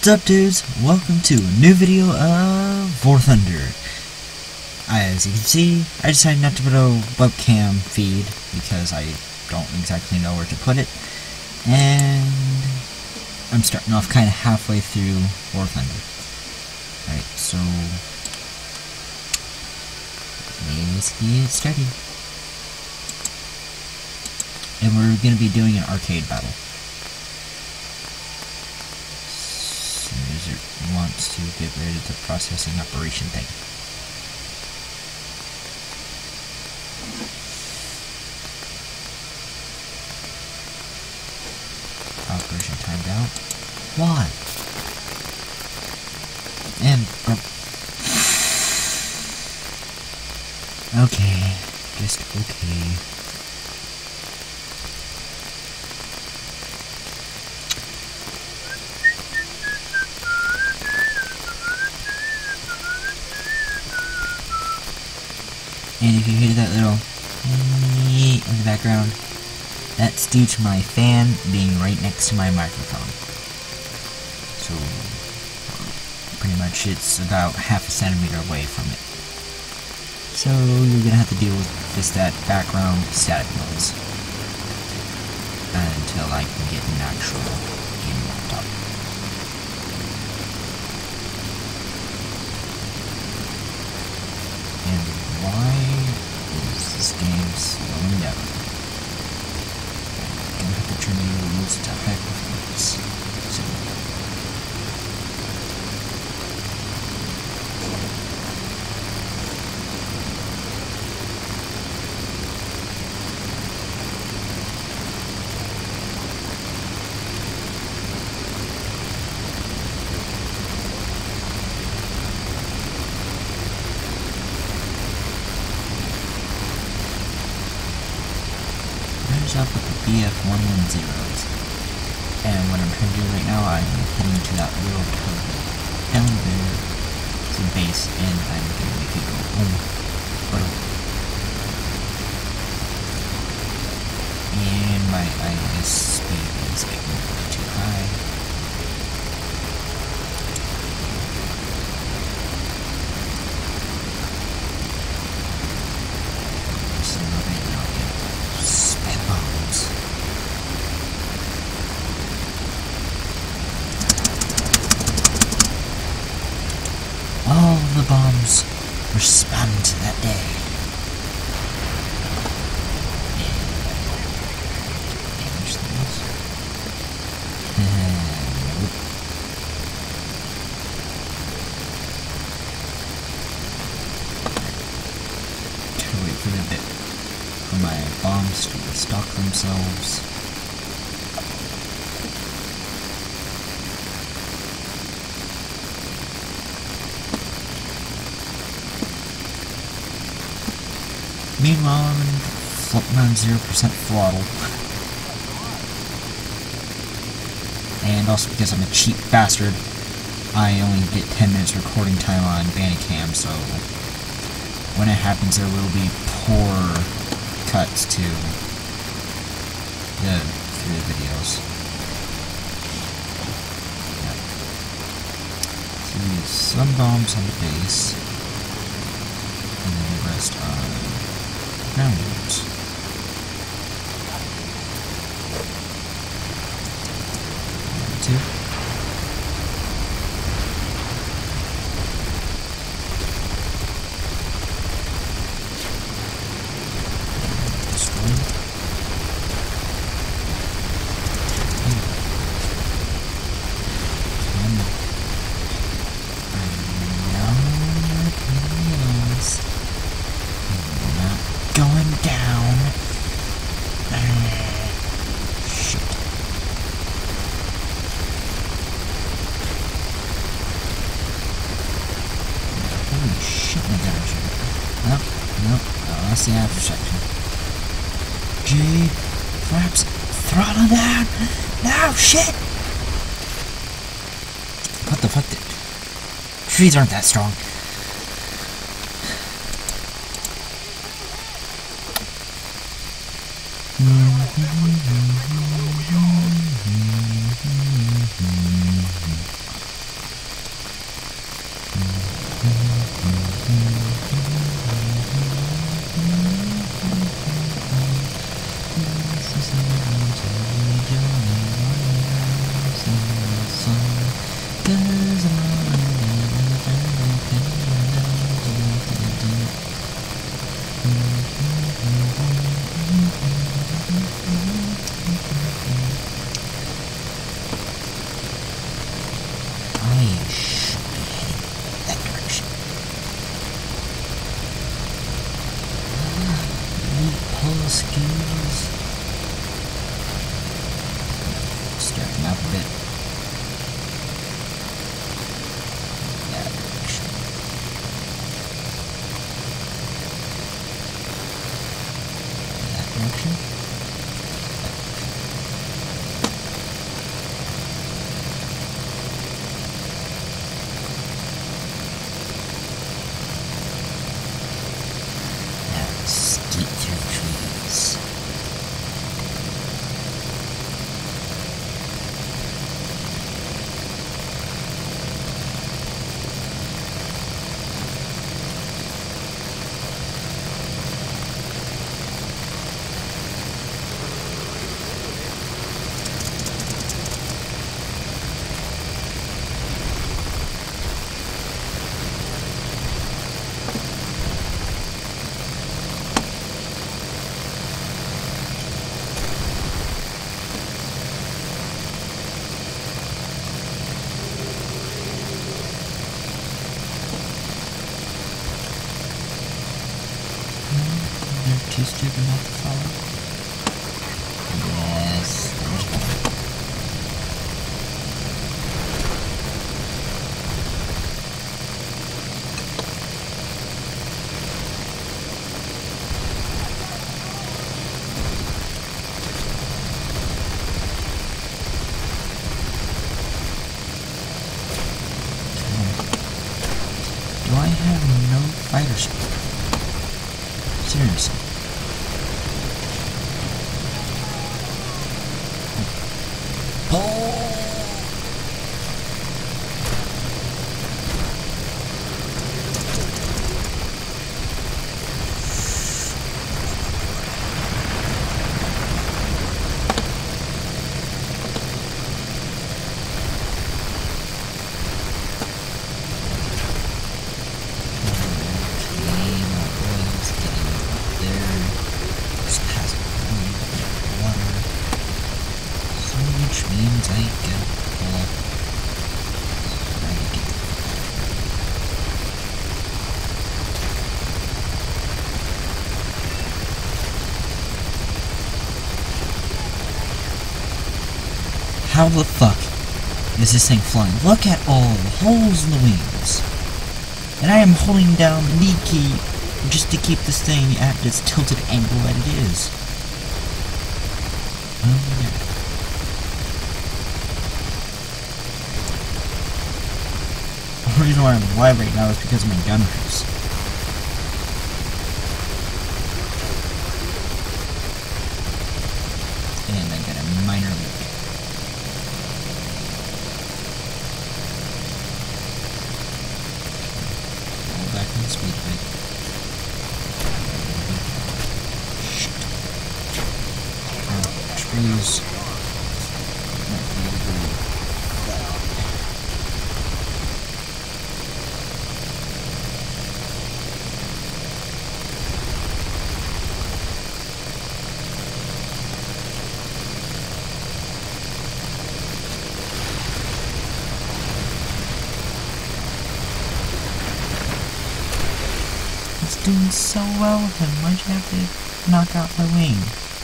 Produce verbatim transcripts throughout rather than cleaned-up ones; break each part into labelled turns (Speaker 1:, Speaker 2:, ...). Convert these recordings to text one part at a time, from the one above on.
Speaker 1: What's up, dudes? Welcome to a new video of War Thunder. As you can see, I decided not to put a webcam feed because I don't exactly know where to put it, and I'm starting off kind of halfway through War Thunder. Alright, so let's get started. And we're going to be doing an arcade battle. User wants to get rid of the processing operation thing. Operation timed out. Why? And uh, okay, just okay. And if you hear that little in the background, that's due to my fan being right next to my microphone. So, pretty much it's about half a centimeter away from it. So, you're gonna have to deal with just that background static noise until I can get an actual gaming laptop. And why is this game slowing down? I'm gonna have to turn the rules to high performance soon. Up with the B F one ten s, and what I'm trying to do right now, I'm heading to that little turtle down there to the base, and I'm gonna make it go home. And my I S speed is getting way too high. So right now, spam bombs. All the bombs were spammed that day. And damage things. Nope. Gotta wait for a bit for my bombs to restock themselves. Meanwhile, I'm floating on zero percent throttle. And also because I'm a cheap bastard, I only get ten minutes recording time on Bandicam, so when it happens there will be poor cuts to the through the videos. Yeah. So we use some bombs on the base, and then the rest on ground units. One, two. Going down. Shit. Holy shit, my gosh. Nope, nope. Oh, that's the after section. G. Flaps. Throttle down. No, shit. What the fuck? Did... Trees aren't that strong. too stupid not to follow? Yes, there's one. Do I have no fighter speed? Seriously. Oh! Which means I get pull up. I get How the fuck is this thing flying? Look at all the holes in the wings. And I am holding down the D key just to keep this thing at this tilted angle that it is. Oh yeah. The reason why I'm alive right now is because of my gun race. And I got a minor leak. Roll back on the speed bit. Shit. Oh, trees. Might be able to doing so well with him. Why'd you have to knock out my wing?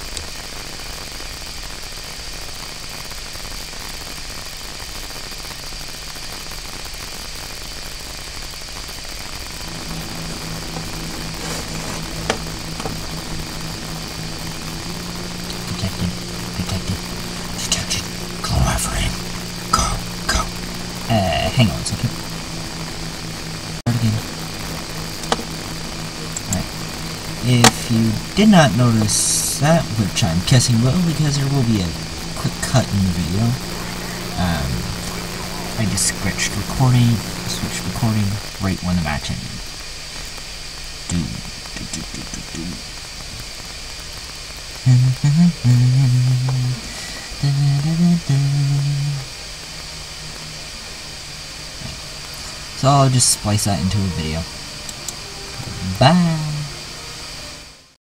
Speaker 1: Detected. Detected. Detected. Chloroform. Go. Go. Uh, hang on a second. Start again. If you did not notice that, which I'm guessing will, because there will be a quick cut in the video, um, I just switched recording, switched recording right when the match ended. Do, do, do, do, do, do. So I'll just splice that into a video. Bye!